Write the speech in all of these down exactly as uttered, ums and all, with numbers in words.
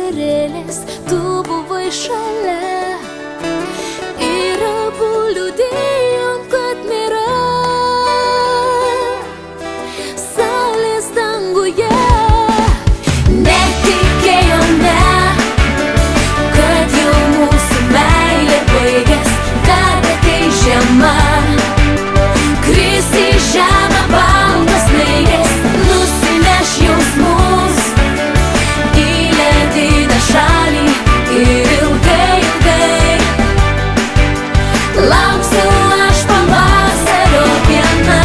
vasarėlės, tu buvai šalia. Ir abu liūdėjom, kad nėra saulės danguje. Netikėjome, kad jau mūsų meilė baigės, kad ateis žiema. Kris į žemę baltas snaigės, nusineš jausmus į ledinę šalį. Ir ilgai, ilgai lauksiu aš pavasario dieną.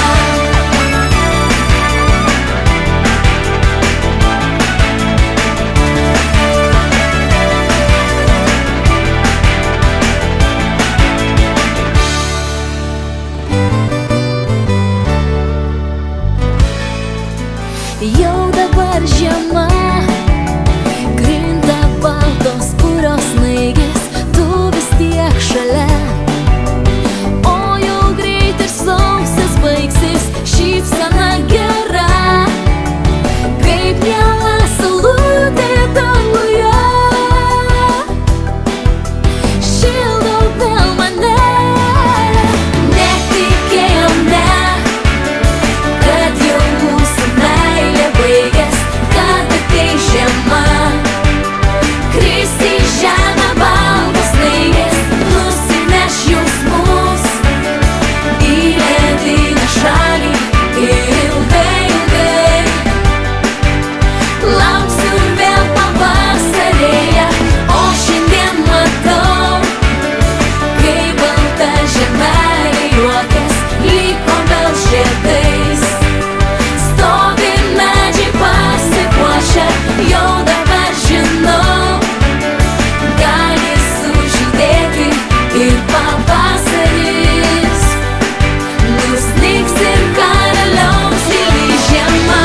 Jau dabar žiema, krinta baltos purios snaigės, tu vis tiek šalia. O jau greit ir sausis baigsis, šypsena gera, kaip miela saulutė danguje. Šildo vėl mane. Netikėjome, kad jau mūsų meilė baigės, kad ateis žiema. Kris į žemę baltas snaigės, nusineš jausmus į ledinę šalį. Ir ilgai, ilgai lauksiu vėl pavasarėje. O šiandien matau, kaip balta žemelė juokias, lyg obels žiedais. Stovi medžiai pasipuošę, jau dabar žinau, gali sužydėti ir pavasaris. Nusnigs ir karaliaus tyli žiema.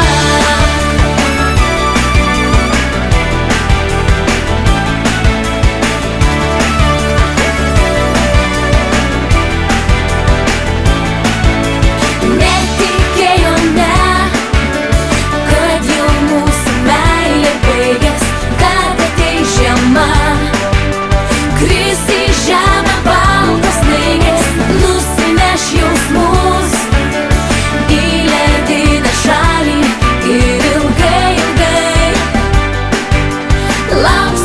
Netikėjome, kad jau mūsų meilė baigės, kad ateis žiema. Kris į žemę baltas snaigės, nusineš jausmus į ledinę šalį. Ir ilgai, ilgai lauksiu